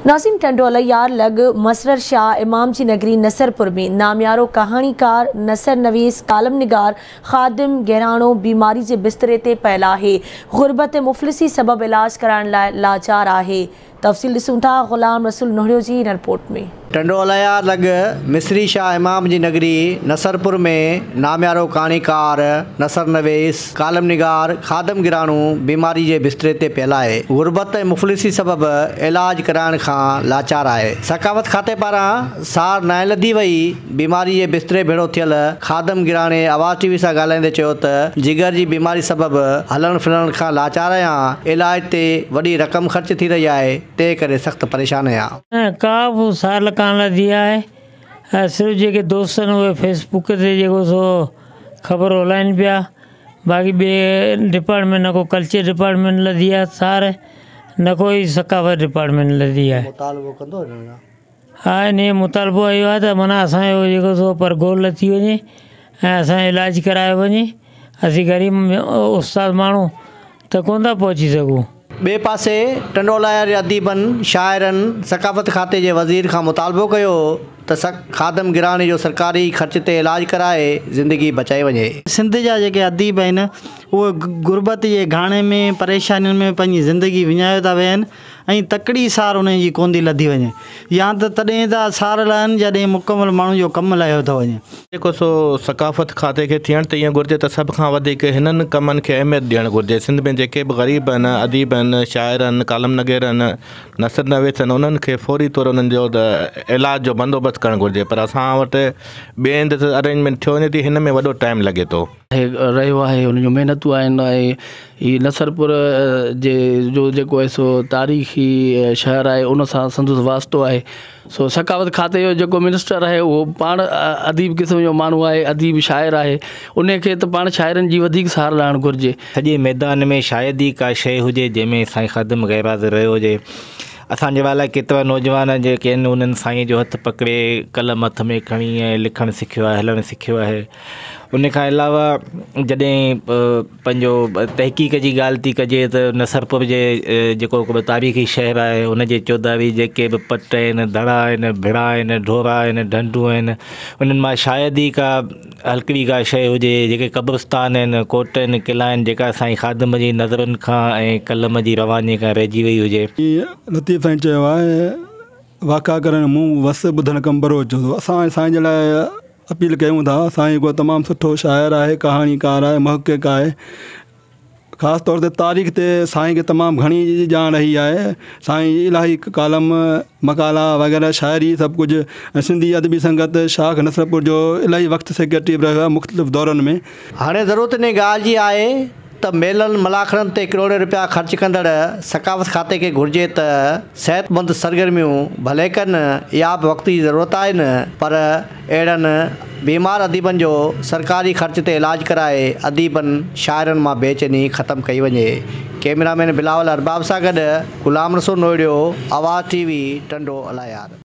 नाज़िम टंडो अलैयार लग मसरर शाह इमाम जी नगरी नसरपुर में नामियारो कहानीकार नसर नवीस कालम निगार खादिम गहराणो बीमारी के बिस्तरे ते पयल है। गुरबत मुफलिसी सबब इलाज कराने लाइ लाचार है। तफ़सील ॾिसूं था ग़ुलाम रसूल नोहरियो जी इन रिपोर्ट में। टंडो अलैयार लग मिस्री शाह इमाम जी नगरी नसरपुर में नामियारो कहानीकार नसर नवीस कालम निगार खादम गिराणू बीमारी के बिस्तरे ते पयल है। गुरबत मुफलिसी सबब इलाज कराइण खां लाचार है। सकावत खाते पारां सार न लधी वही बीमारी के बिस्तरे भेड़ो थियल खादम गिराणे आवाज़ टीवी से ॻाल्हाईंदे चयो त जिगर की बीमारी सबब हलण फिरण खां लाचार आहियां। इलाज ते वॾी रक़म ख़र्च थी रही है, ते करे सख्त परेशान आहियां। का बि साल कान लधी आहे। सिर्फ़ु जेके दोस्त आहिनि उहे फेसबुक ते जेको सो ख़बर हलाइनि पिया। बाक़ी ॿिए डिपार्टमेंट न को कल्चर डिपार्टमेंट लधी आहे सार, न कोई सकावत डिपार्टमेंट लधी आहे। हा, इन मुतालबो इहो आहे त माना असांजो जेको सो परगोल थी वञे ऐं असांजो इलाज करायो वञे। असीं ग़रीब उस्ताद माण्हू त कोन था पहुची सघूं। बे पासे टंडो अलैयार अदीबन शाइरन सकाफ़त खाते के वज़ीर का मुतालबो किया त खादम गिराणी जो सरकारी खर्च ते इलाज कराए ज़िंदगी बचाई वञे। सिंध जा जेके अदीब आहिनि उहे गुरबत जे घाणे में परेशानियुनि में पंहिंजी ज़िंदगी विञायो था वञनि ऐं तकड़ी सार उन जी कोन थी लधी वञे, या त तॾहिं त सार लहनि जॾहिं मुकमल माण्हू जो कमु लाहियो थो वञे। जेको सो सकाफ़त खाते खे थियण त ईअं घुरिजे त सभ खां वधीक हिननि कमनि खे अहमियत ॾियणु घुरिजे। सिंध में जेके बि ग़रीब आहिनि, अदीब आहिनि, शाइर आहिनि, कालम नगेर आहिनि, नसर नवीस आहिनि, उन्हनि खे फौरी तौर उन्हनि जो इलाज जो बंदोबस्तु करणु घुरिजे। पर असां वटि ॿिए हंधि अरेंजमेंट थियो वञे थी, हिन में वॾो टाइम लॻे थो रहियो आहे। उन जूं महिनतूं आहिनि ऐं हीअ नसरपुर जे जो जेको आहे सो तारीख़ी शहर आहे, उन सां संदसि वास्तो आहे। सो सकावत खाते जो जेको मिनिस्टर आहे उहो पाण अदीब क़िस्म जो माण्हू आहे, अदीब शाइर आहे। उन खे त पाण शाइरनि जी वधीक सहार लाइणु घुरिजे। सॼे मैदान में शायद ई का शइ हुजे जंहिंमें साईं खादिम गैराज़ रहियो हुजे। असांजे वाला केतिरा नौजवान जेके आहिनि उन्हनि साईं जो हथु पकिड़े कलम हथ में खणी ऐं लिखणु सिखियो आहे, हलणु सिखियो आहे। उन खां अलावा जॾहिं पंहिंजो तहक़ीक़ जी ॻाल्हि थी कजे त नसरपुर जे जेको तारीख़ी शहर आहे उन जे चौधारी जेके बि पट आहिनि, दड़ा आहिनि, भिड़ा आहिनि, ढोरा आहिनि, ढंढूं आहिनि, उन्हनि मां शायद ई का हल्कड़ी का शइ हुजे। जेके क़ब्रस्तान आहिनि, कोट आहिनि, किला आहिनि, जेका साईं खादिम जी नज़रुनि खां ऐं कलम जी रवानी खां रहिजी वई हुजे। लतीफ़ साईं चयो आहे वाक़ा करणु मूं वस ॿुधणु कमु बरो चो। असां साईं जे लाइ अपील कयूं था। साईं को तमामु सुठो शाइर आहे, कहाणीकार आहे, मुहक़िक़ आहे। ख़ासि तौर ते तारीख़ ते साईं खे तमामु घणी ॼाण रही आहे। साईं इलाही कालम, मकाला वग़ैरह शाइरी सभु कुझु, ऐं सिंधी अदबी संगत शाख नसरपुर जो इलाही वक़्तु सेक्रेटरी बि रहियो आहे मुख़्तलिफ़ दौरनि में। हाणे ज़रूरत इन ॻाल्हि जी आहे त मेलनि मलाखड़नि ते करोड़ रुपया ख़र्च कंदड़ सकाफ़त खाते के घुरिजे त सेहतमंद सरगर्मियूं भले कनि, या बि वक़्त जी ज़रूरत आहे न, पर अहिड़नि बीमार अदीबनि जो सरकारी ख़र्च ते इलाज कराए अदीबनि शाइरनि मां बेचैनी ख़तमु कई वञे। कैमरामैन बिलावल अरबाब सां गॾु ग़ुलाम रसूल नोहरियो, आवाज़ टीवी, टंडो अलैयार।